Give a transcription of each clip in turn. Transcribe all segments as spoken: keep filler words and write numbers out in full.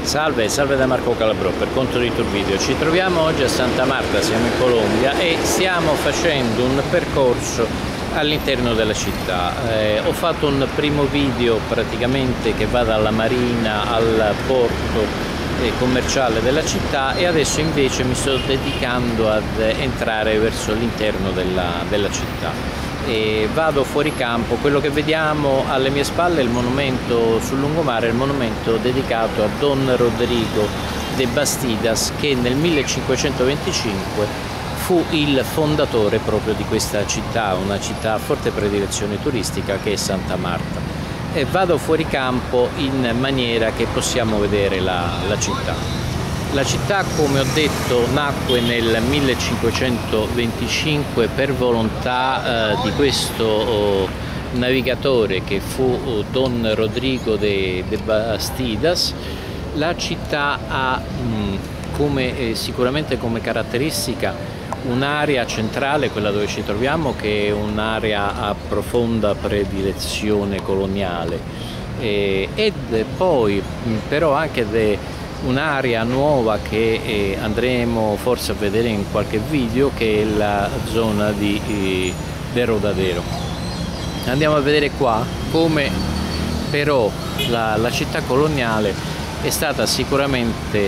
Salve, salve da Marco Calabrò per conto di Turvideo. Ci troviamo oggi a Santa Marta, siamo in Colombia e stiamo facendo un percorso all'interno della città. Eh, ho fatto un primo video praticamente che va dalla marina al porto eh, commerciale della città e adesso invece mi sto dedicando ad entrare verso l'interno della, della città. E vado fuori campo. Quello che vediamo alle mie spalle è il monumento sul lungomare, il monumento dedicato a Don Rodrigo de Bastidas, che nel millecinquecentoventicinque fu il fondatore proprio di questa città, una città a forte predilezione turistica che è Santa Marta. E vado fuori campo in maniera che possiamo vedere la, la città. La città, come ho detto, nacque nel millecinquecentoventicinque per volontà eh, di questo oh, navigatore che fu oh, Don Rodrigo de, de Bastidas. La città ha mh, come, eh, sicuramente come caratteristica un'area centrale, quella dove ci troviamo, che è un'area a profonda predilezione coloniale, eh, ed poi mh, però anche de, un'area nuova che eh, andremo forse a vedere in qualche video, che è la zona di eh, de Rodadero. Andiamo a vedere qua come però la, la città coloniale è stata sicuramente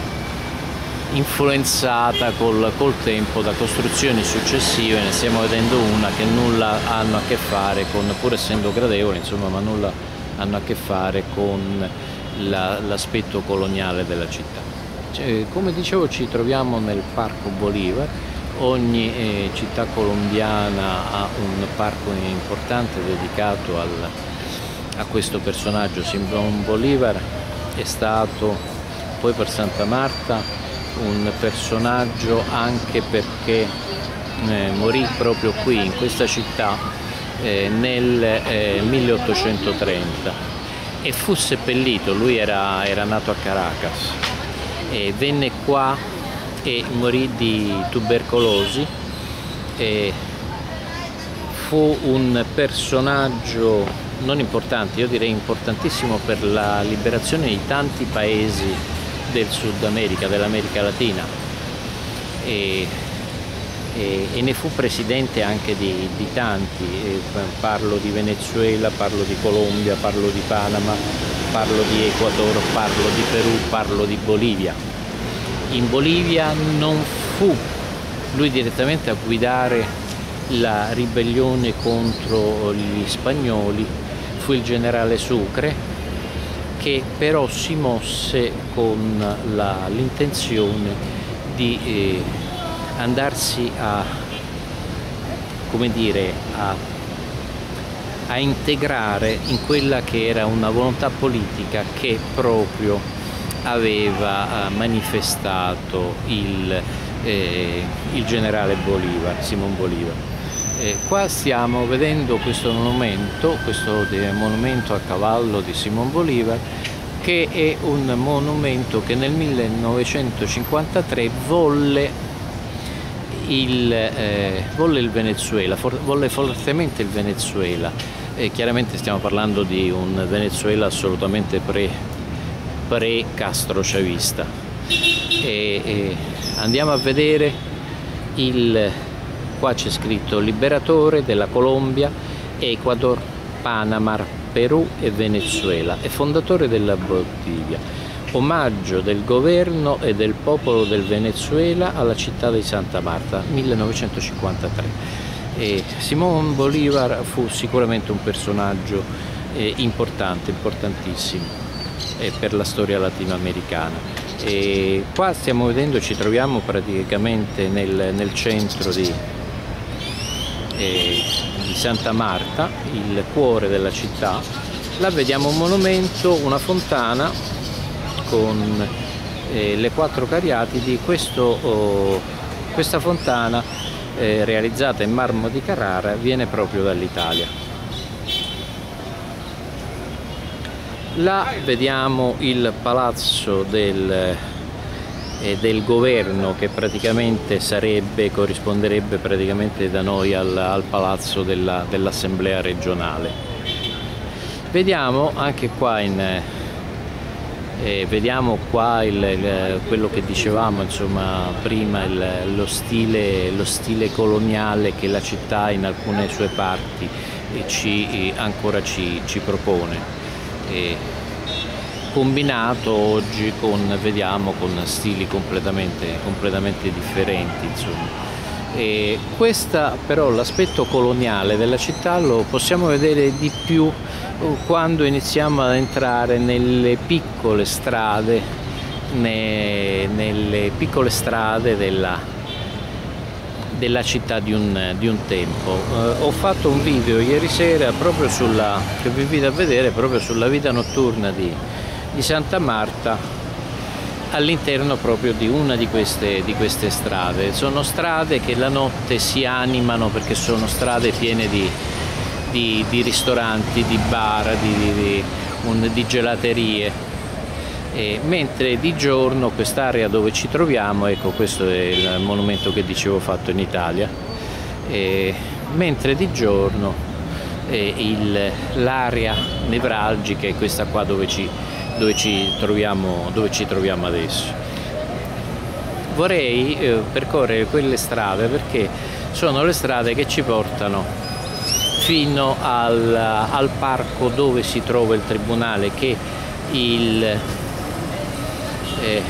influenzata col, col tempo da costruzioni successive. Ne stiamo vedendo una che nulla hanno a che fare con, pur essendo gradevoli, insomma, ma nulla hanno a che fare con l'aspetto coloniale della città. Cioè, come dicevo, ci troviamo nel Parco Bolívar. Ogni eh, città colombiana ha un parco importante dedicato al, a questo personaggio. Simón Bolívar è stato poi per Santa Marta un personaggio anche perché eh, morì proprio qui in questa città eh, nel eh, milleottocentotrenta. E fu seppellito. Lui era, era nato a Caracas e venne qua e morì di tubercolosi. E fu un personaggio non importante, io direi importantissimo per la liberazione di tanti paesi del Sud America, dell'America Latina, e, e, e ne fu presidente anche di, di tanti. E parlo di Venezuela, parlo di Colombia, parlo di Panama, parlo di Ecuador, parlo di Perù, parlo di Bolivia. In Bolivia non fu lui direttamente a guidare la ribellione contro gli spagnoli, fu il generale Sucre, che però si mosse con l'intenzione di eh, andarsi a, come dire, a, a integrare in quella che era una volontà politica che proprio aveva manifestato il, eh, il generale Bolívar, Simón Bolívar. Eh, qua stiamo vedendo questo monumento, questo monumento a cavallo di Simón Bolívar, che è un monumento che nel millenovecentocinquantatré volle il, eh, volle il Venezuela, for, volle fortemente il Venezuela. E chiaramente stiamo parlando di un Venezuela assolutamente pre, pre-castrochavista. E, e andiamo a vedere il... Qua c'è scritto liberatore della Colombia, Ecuador, Panama, Perù e Venezuela e fondatore della Bolivia. Omaggio del governo e del popolo del Venezuela alla città di Santa Marta, millenovecentocinquantatré. E Simón Bolívar fu sicuramente un personaggio eh, importante, importantissimo eh, per la storia latinoamericana. E qua stiamo vedendo, ci troviamo praticamente nel, nel centro di di Santa Marta, il cuore della città. Là vediamo un monumento, una fontana con eh, le quattro Cariatidi. Questo, oh, questa fontana eh, realizzata in marmo di Carrara viene proprio dall'Italia. Là vediamo il palazzo del e del governo, che praticamente sarebbe, corrisponderebbe praticamente da noi al, al palazzo della, dell'assemblea regionale. Vediamo anche qua in, Eh, vediamo qua il, il, quello che dicevamo insomma prima, il, lo, stile, lo stile coloniale che la città in alcune sue parti eh, ci, eh, ancora ci, ci propone, eh, combinato oggi con, vediamo, con stili completamente, completamente differenti insomma. E questa però, l'aspetto coloniale della città lo possiamo vedere di più quando iniziamo ad entrare nelle piccole strade, ne, nelle piccole strade della, della città di un, di un tempo. Eh, ho fatto un video ieri sera proprio sulla, che vi invito a vedere, proprio sulla vita notturna di, di Santa Marta, all'interno proprio di una di queste, di queste strade. Sono strade che la notte si animano perché sono strade piene di, di, di ristoranti, di bar, di, di, di, un, di gelaterie, e mentre di giorno quest'area dove ci troviamo, ecco, questo è il monumento che dicevo fatto in Italia, e mentre di giorno eh, l'area nevralgica è questa qua dove ci Dove ci, troviamo, dove ci troviamo adesso. Vorrei eh, percorrere quelle strade perché sono le strade che ci portano fino al, al parco dove si trova il tribunale, che il, eh,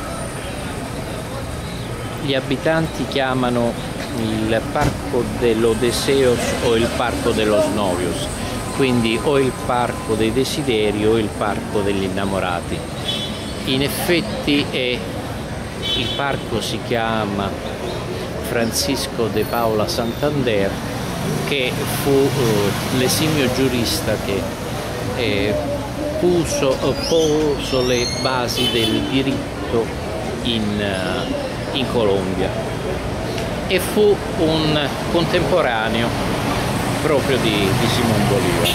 gli abitanti chiamano il parco dell'Odeseos o il parco de los Novios, quindi o il parco dei desideri o il parco degli innamorati. In effetti è, il parco si chiama Francisco de Paula Santander, che fu uh, l'esimio giurista che eh, puso, uh, poso le basi del diritto in, uh, in Colombia, e fu un contemporaneo proprio di, di Simón Bolívar.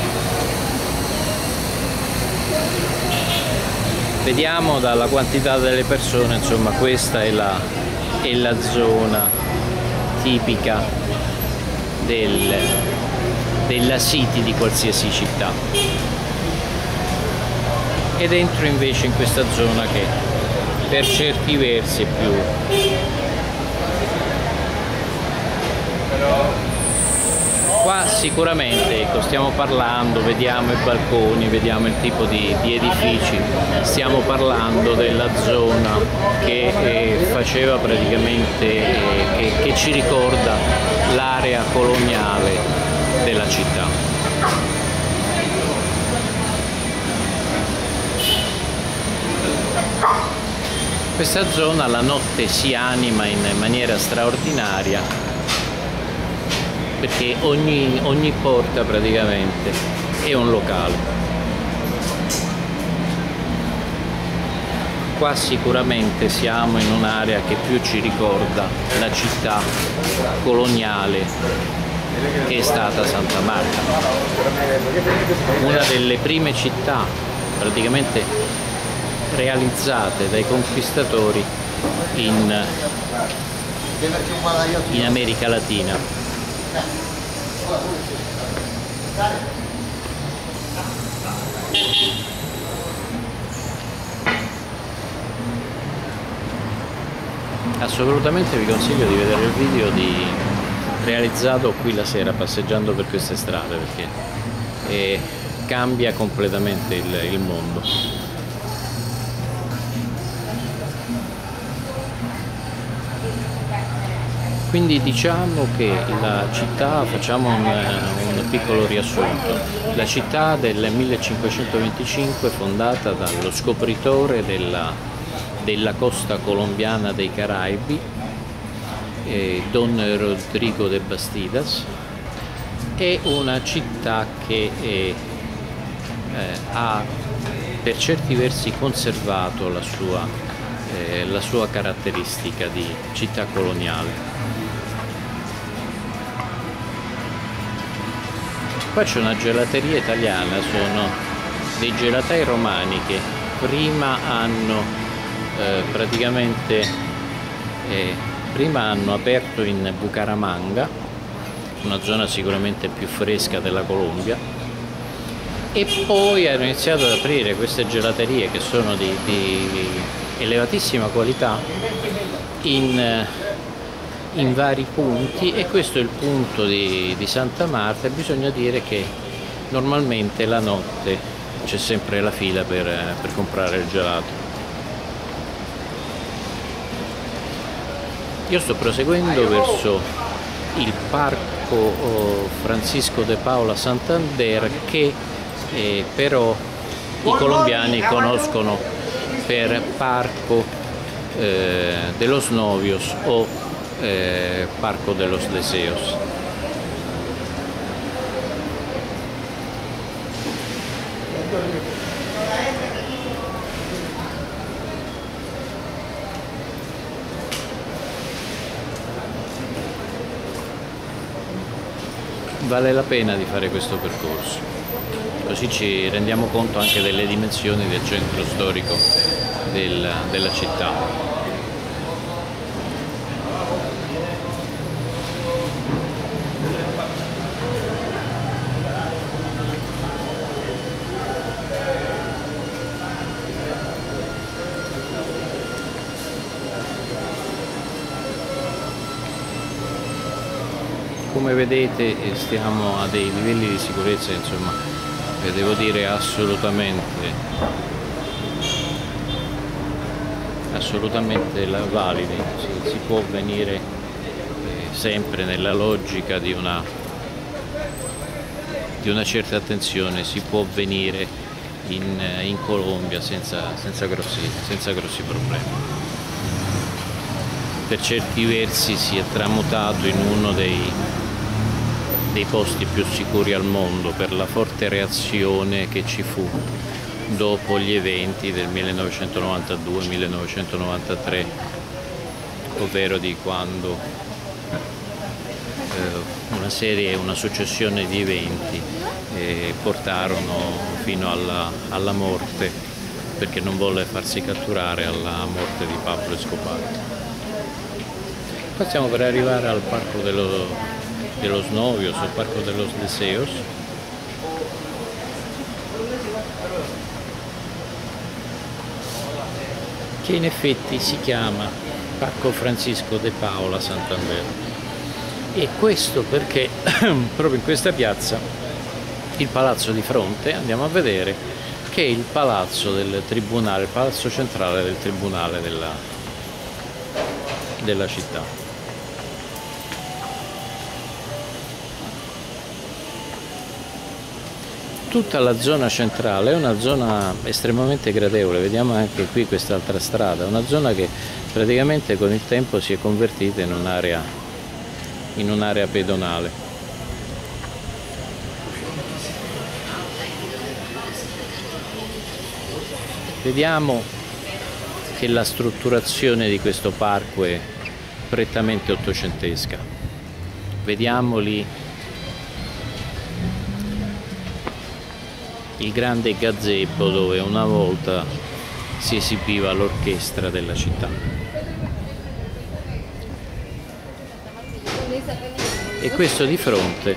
Vediamo dalla quantità delle persone, insomma, questa è la, è la zona tipica del, della city di qualsiasi città, ed entro invece in questa zona che per certi versi è più qua sicuramente, ecco, stiamo parlando, vediamo i balconi, vediamo il tipo di, di edifici, stiamo parlando della zona che eh, faceva praticamente, eh, che, che ci ricorda l'area coloniale della città. Questa zona la notte si anima in maniera straordinaria, perché ogni, ogni porta praticamente è un locale. Qua sicuramente siamo in un'area che più ci ricorda la città coloniale che è stata Santa Marta, una delle prime città praticamente realizzate dai conquistatori in, in America Latina. Assolutamente vi consiglio di vedere il video di, realizzato qui la sera passeggiando per queste strade, perché eh, cambia completamente il, il mondo. Quindi diciamo che la città, facciamo un, un piccolo riassunto, la città del millecinquecentoventicinque fondata dallo scopritore della, della costa colombiana dei Caraibi, eh, Don Rodrigo de Bastidas, è una città che eh, eh, ha per certi versi conservato la sua, eh, la sua caratteristica di città coloniale. Qua c'è una gelateria italiana, sono dei gelatai romani che prima hanno eh, praticamente eh, prima hanno aperto in Bucaramanga, una zona sicuramente più fresca della Colombia, e poi hanno iniziato ad aprire queste gelaterie che sono di, di elevatissima qualità in, in vari punti, e questo è il punto di, di Santa Marta. Bisogna dire che normalmente la notte c'è sempre la fila per, per comprare il gelato. Io sto proseguendo verso il parco Francisco de Paula Santander, che eh, però i colombiani conoscono per Parco eh, de los Novios o eh, Parco de los Deseos. Vale la pena di fare questo percorso, così ci rendiamo conto anche delle dimensioni del centro storico del, della città. Come vedete stiamo a dei livelli di sicurezza, insomma, devo dire assolutamente assolutamente validi. Si, si può venire eh, sempre nella logica di una di una certa attenzione, si può venire in, in Colombia senza, senza, grossi, senza grossi problemi. Per certi versi si è tramutato in uno dei dei posti più sicuri al mondo per la forte reazione che ci fu dopo gli eventi del millenovecentonovantadue millenovecentonovantatré, ovvero di quando eh, una serie, una successione di eventi eh, portarono fino alla, alla morte, perché non volle farsi catturare, alla morte di Pablo Escobar. Qua stiamo per arrivare al Parco dello de los Novios o Parco de los Deseos, che in effetti si chiama Parco Francisco de Paula Santander, e questo perché proprio in questa piazza il palazzo di fronte, andiamo a vedere, che è il palazzo del tribunale, il palazzo centrale del tribunale della, della città. Tutta la zona centrale è una zona estremamente gradevole, vediamo anche qui quest'altra strada, una zona che praticamente con il tempo si è convertita in un'area in un'area pedonale. Vediamo che la strutturazione di questo parco è prettamente ottocentesca. Vediamoli. Il grande gazebo dove una volta si esibiva l'orchestra della città. E questo di fronte,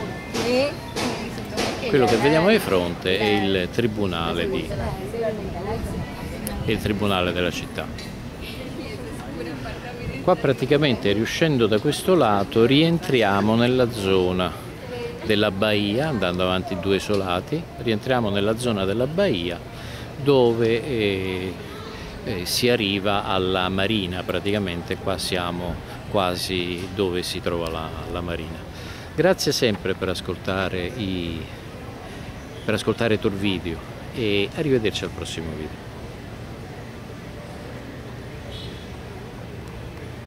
quello che vediamo di fronte è il tribunale, di, il tribunale della città. Qua praticamente, riuscendo da questo lato, rientriamo nella zona della Bahia, andando avanti due isolati, rientriamo nella zona della Bahia, dove eh, eh, si arriva alla marina. Praticamente qua siamo quasi dove si trova la, la marina. Grazie sempre per ascoltare i per ascoltare Tour Video, e arrivederci al prossimo video.